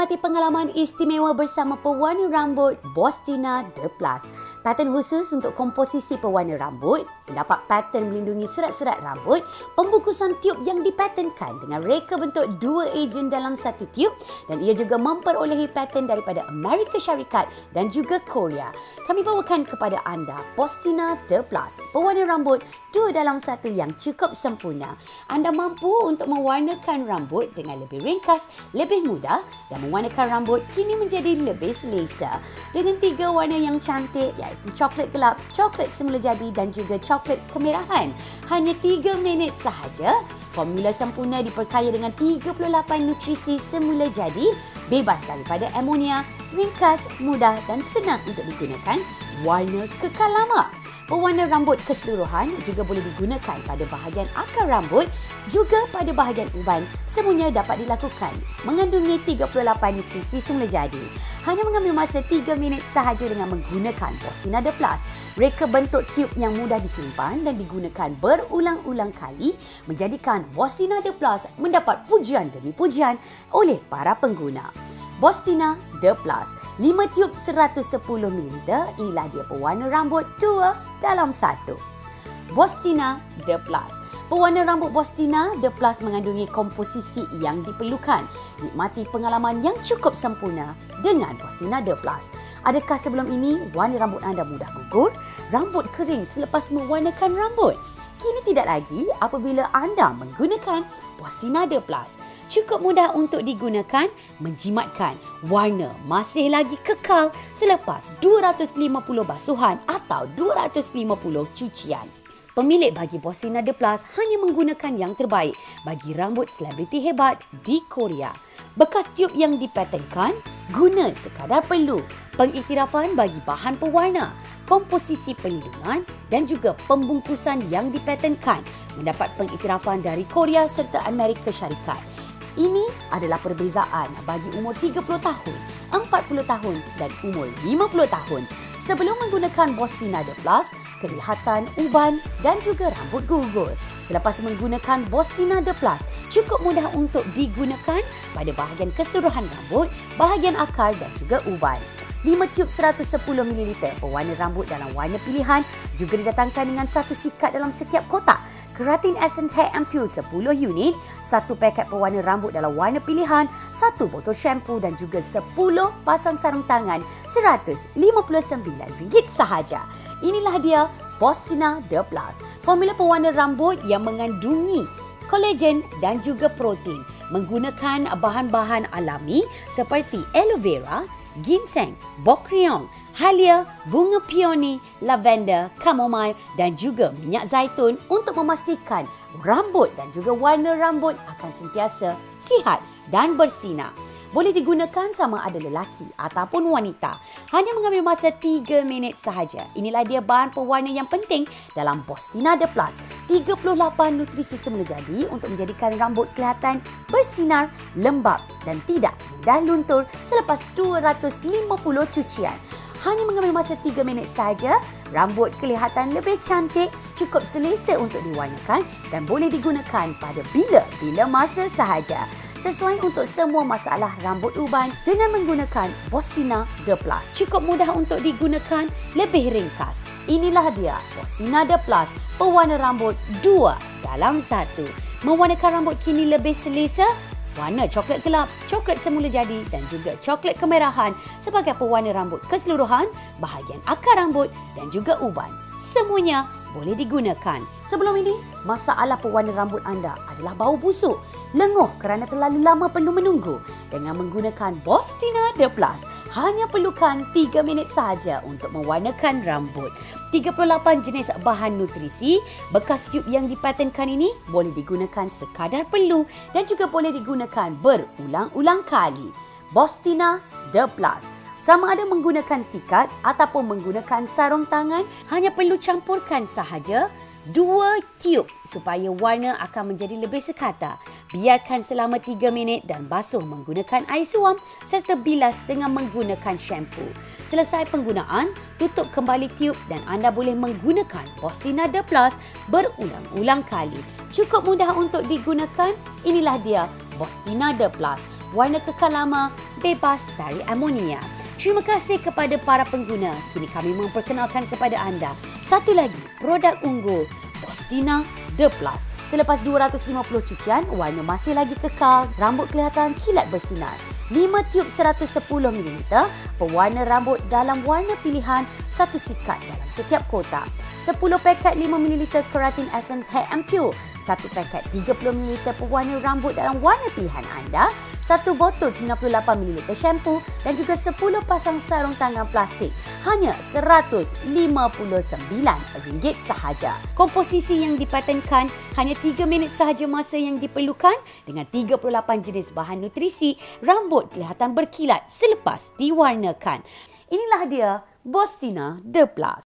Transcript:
Nikmati pengalaman istimewa bersama pewarna rambut Bostina The Plus. Pattern khusus untuk komposisi pewarna rambut, mendapat pattern melindungi serat-serat rambut, pembungkusan tiub yang dipatenkan dengan reka bentuk 2 ejen dalam satu tiub, dan ia juga memperolehi pattern daripada Amerika Syarikat dan juga Korea. Kami bawakan kepada anda Bostina The Plus, pewarna rambut 2 dalam 1 yang cukup sempurna. Anda mampu untuk mewarnakan rambut dengan lebih ringkas, lebih mudah, dan mewarnakan rambut kini menjadi lebih selesa. Dengan 3 warna yang cantik iaitu coklat gelap, coklat semula jadi dan juga coklat kemerahan. Hanya 3 minit sahaja. Formula sempurna diperkaya dengan 38 nutrisi semula jadi, bebas daripada amonia, ringkas, mudah dan senang untuk digunakan, warna kekal lama. Pewarna rambut keseluruhan juga boleh digunakan pada bahagian akar rambut, juga pada bahagian uban. Semuanya dapat dilakukan. Mengandungi 38 nutrisi semula jadi. Hanya mengambil masa 3 minit sahaja dengan menggunakan Bostina The Plus. Reka bentuk tiub yang mudah disimpan dan digunakan berulang-ulang kali menjadikan Bostina The Plus mendapat pujian demi pujian oleh para pengguna. Bostina The Plus, 5 tiub 110ml, inilah dia pewarna rambut 2 dalam 1. Bostina The Plus. Pewarna rambut Bostina The Plus mengandungi komposisi yang diperlukan. Nikmati pengalaman yang cukup sempurna dengan Bostina The Plus. Adakah sebelum ini warna rambut anda mudah gugur? Rambut kering selepas mewarnakan rambut? Kini tidak lagi apabila anda menggunakan Bostina The Plus. Cukup mudah untuk digunakan, menjimatkan. Warna masih lagi kekal selepas 250 basuhan atau 250 cucian. Pemilik bagi Bostina The Plus hanya menggunakan yang terbaik bagi rambut selebriti hebat di Korea. Bekas tiub yang dipatenkan, guna sekadar perlu. Pengiktirafan bagi bahan pewarna, komposisi perlindungan dan juga pembungkusan yang dipatenkan. Mendapat pengiktirafan dari Korea serta Amerika Syarikat. Ini adalah perbezaan bagi umur 30 tahun, 40 tahun dan umur 50 tahun. Sebelum menggunakan Bostina The Plus, kelihatan uban dan juga rambut gugur. Selepas menggunakan Bostina The Plus, cukup mudah untuk digunakan pada bahagian keseluruhan rambut, bahagian akar dan juga uban. 5 tiub 110ml pewarna rambut dalam warna pilihan juga didatangkan dengan 1 sikat dalam setiap kotak. Keratin Essence Hair Ampoule 10 unit, 1 paket pewarna rambut dalam warna pilihan, 1 botol shampoo dan juga 10 pasang sarung tangan RM159 sahaja. Inilah dia Bostina The Plus, formula pewarna rambut yang mengandungi kolagen dan juga protein. Menggunakan bahan-bahan alami seperti aloe vera, ginseng, bokryong, halia, bunga peony, lavender, chamomile dan juga minyak zaitun untuk memastikan rambut dan juga warna rambut akan sentiasa sihat dan bersinar. Boleh digunakan sama ada lelaki ataupun wanita. Hanya mengambil masa 3 minit sahaja. Inilah dia bahan pewarna yang penting dalam Bostina The Plus. 38 nutrisi semula jadi untuk menjadikan rambut kelihatan bersinar, lembap dan tidak mudah luntur selepas 250 cucian. Hanya mengambil masa 3 minit sahaja, rambut kelihatan lebih cantik, cukup selesa untuk diwarnakan dan boleh digunakan pada bila-bila masa sahaja. Sesuai untuk semua masalah rambut uban dengan menggunakan Bostina The Plus. Cukup mudah untuk digunakan, lebih ringkas. Inilah dia Bostina The Plus, pewarna rambut 2 dalam 1. Mewarnakan rambut kini lebih selesa. Warna coklat gelap, coklat semula jadi dan juga coklat kemerahan sebagai pewarna rambut keseluruhan, bahagian akar rambut dan juga uban. Semuanya boleh digunakan. Sebelum ini, masalah pewarna rambut anda adalah bau busuk, lenguh kerana terlalu lama perlu menunggu. Dengan menggunakan Bostina The Plus, hanya perlukan 3 minit sahaja untuk mewarnakan rambut. 38 jenis bahan nutrisi, bekas tiub yang dipatenkan ini boleh digunakan sekadar perlu dan juga boleh digunakan berulang-ulang kali. Bostina The Plus. Sama ada menggunakan sikat ataupun menggunakan sarung tangan, hanya perlu campurkan sahaja 2 tiub supaya warna akan menjadi lebih sekata. Biarkan selama 3 minit dan basuh menggunakan air suam serta bilas dengan menggunakan shampoo. Selesai penggunaan, tutup kembali tiub dan anda boleh menggunakan Bostina The Plus berulang-ulang kali. Cukup mudah untuk digunakan. Inilah dia Bostina The Plus, warna kekal lama, bebas dari amonia. Terima kasih kepada para pengguna. Kini kami memperkenalkan kepada anda satu lagi produk unggul, Bostina The Plus. Selepas 250 cucian, warna masih lagi kekal, rambut kelihatan kilat bersinar. 5 tiub 110ml, pewarna rambut dalam warna pilihan, satu sikat dalam setiap kotak. 10 paket 5ml Keratin Essence Hair and Pure, 1 paket 30ml pewarna rambut dalam warna pilihan anda, 1 botol 98ml shampoo dan juga 10 pasang sarung tangan plastik. Hanya RM159 sahaja. Komposisi yang dipatenkan, hanya 3 minit sahaja masa yang diperlukan dengan 38 jenis bahan nutrisi, rambut kelihatan berkilat selepas diwarnakan. Inilah dia Bostina The Plus.